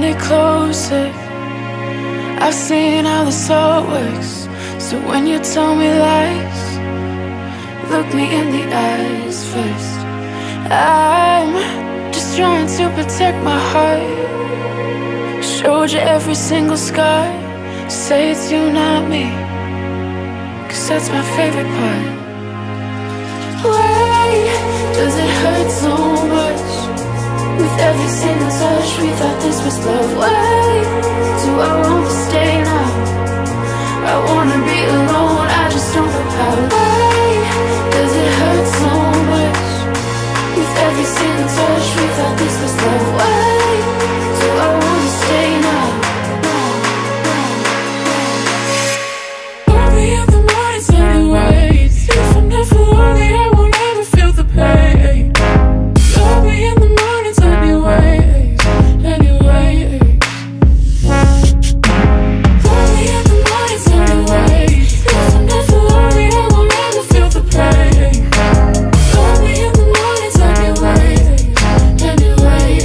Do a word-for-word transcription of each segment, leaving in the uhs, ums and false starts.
it closer. I've seen how this all works. So when you tell me lies, look me in the eyes first. I'm just trying to protect my heart. Showed you every single scar. Say it's you, not me, 'cause that's my favorite part. Why does it hurt so much? With every single touch we thought this was love. Why do I want to stay now? I wanna be alone, I just don't know how. Why does it hurt so much? With every single touch we thought this was love. Why do I wanna stay now? Love me in the mornings anyways. If I'm never lonely, I won't ever feel the pain. Love me in the mornings anyways, anyways. Love me in the mornings anyways. If I'm never lonely, I won't ever feel the pain. Love me in the mornings anyways, anyways.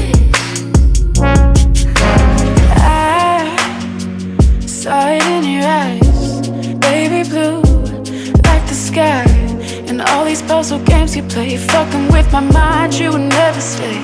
I saw it in your eyes, baby blue, like the sky. And all these puzzle games you play, fucking with my mind, you would never stay.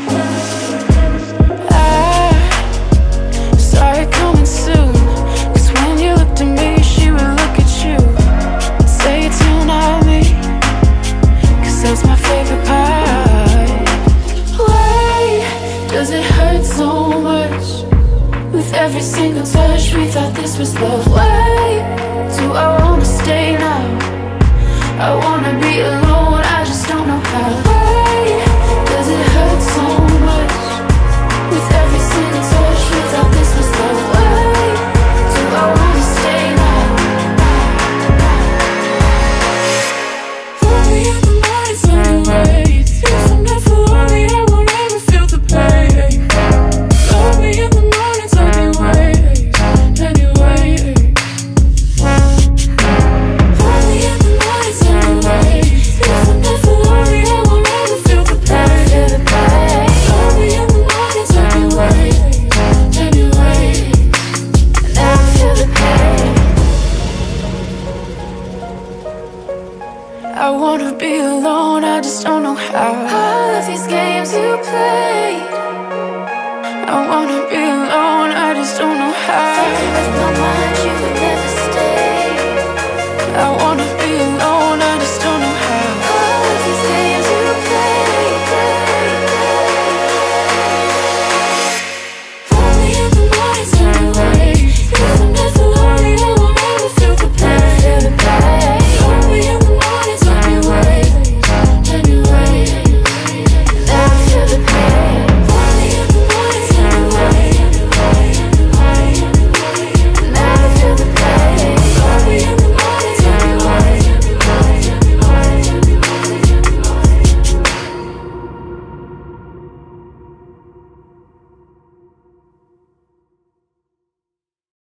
I saw it coming soon, 'cause when you looked at me, she would look at you and say it's you, not me, 'cause that's my favorite part. Why does it hurt so much? With every single touch we thought this was love. Why do I wanna stay now? I wanna be alone, I just don't know how. Why does it hurt so much? With every single touch we thought this was love. Why do I wanna stay now? Love me in the mornings anyways. If I'm never lonely, I won't ever feel the pain. Love me in the mornings anyways, anyways. Love me in the mornings anyways. If I'm never lonely, I won't ever feel the pain. Love me in the mornings anyways, anyways. Never feel the pain. I wanna be alone, I just don't know how. All of these games you play, I wanna be alone.